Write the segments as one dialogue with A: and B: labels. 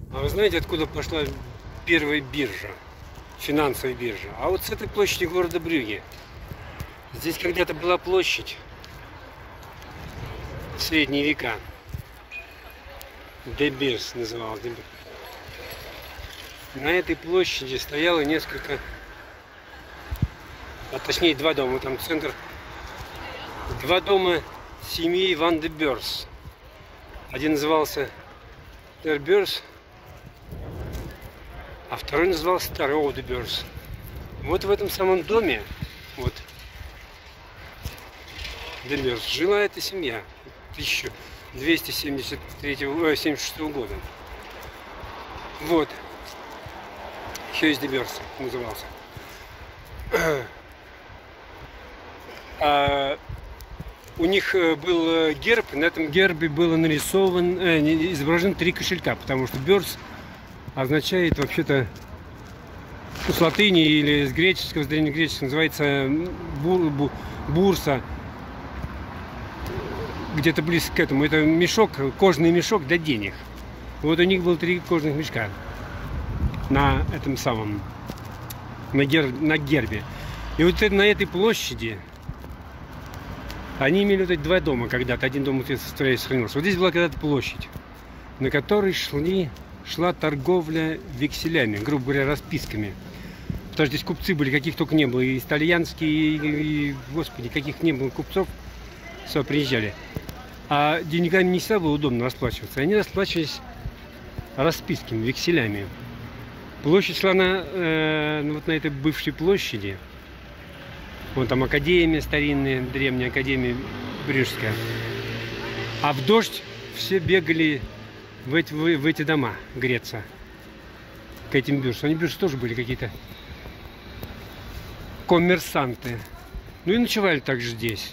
A: А вы знаете, откуда пошла первая биржа, финансовая биржа? А вот с этой площади города Брюгге. Здесь когда-то была площадь в средние века. Де Бирс называлась. На этой площади стояло несколько, а точнее два дома. Там центр. Два дома семьи Ван де Бёрс. Один назывался Дер Бёрс, а второй назывался Таро де Бёрс. Вот в этом самом доме, вот, де Бёрс, жила эта семья 1276 года. Вот. Хёйс де Бёрс назывался. У них был герб, на этом гербе было изображен 3 кошелька, потому что Бёрс означает вообще-то с латыни или с греческого, с древнегреческого называется бурса, где-то близко к этому. Это мешок, кожаный мешок для денег. Вот у них было 3 кожаных мешка на этом самом, на гербе. И вот на этой площади они имели вот эти 2 дома когда-то. Один дом сохранился. Вот здесь была когда-то площадь, на которой шла торговля векселями, грубо говоря, расписками. Потому что здесь купцы были, каких только не было. И итальянские, господи, каких не было купцов, все приезжали. А деньгами не всегда было удобно расплачиваться. Они расплачивались расписками, векселями. Площадь шла вот на этой бывшей площади. Вон там академия старинная, древняя академия Брюггская. А в дождь все бегали в эти дома греться. К этим биржам. Они биржи тоже были какие-то коммерсанты. Ну и ночевали также здесь.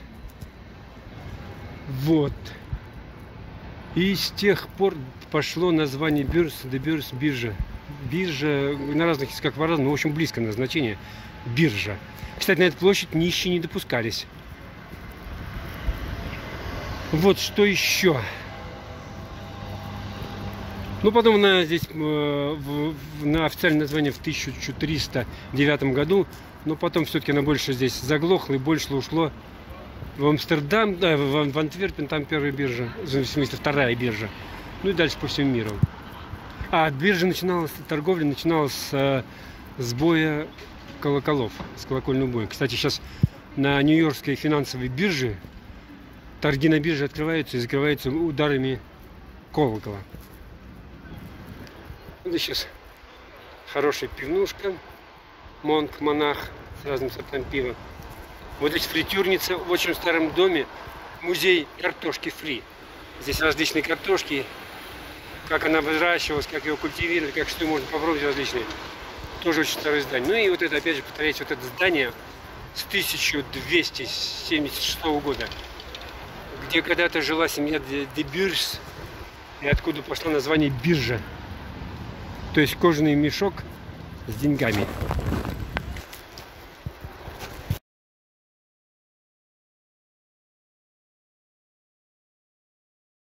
A: Вот. И с тех пор пошло название биржи, де Бирс, биржа. Биржа на разных языках по-разному, но в общем близкое назначение. Биржа. Кстати, на эту площадь нищие не допускались. Вот что еще. Ну, потом здесь на официальное название в 1309 году, но потом все-таки она больше здесь заглохла и больше ушло в Амстердам, да, в Антверпен, там первая биржа, в смысле вторая биржа. Ну и дальше по всему миру. А биржа торговля начиналась с боя колоколов, с колокольного боя. Кстати, сейчас на Нью-Йоркской финансовой бирже торги на бирже открываются и закрываются ударами колокола. Вот сейчас хорошая пивнушка, монк, монах с разным сортом пива. Вот здесь фритюрница в очень старом доме, музей картошки фри. Здесь различные картошки, как она выращивалась, как ее культивировали, как что можно попробовать различные. Тоже очень старое здание. Ну и вот это, опять же, повторяется, вот это здание с 1276 года, где когда-то жила семья де Бирс, и откуда пошло название биржа. То есть кожаный мешок с деньгами.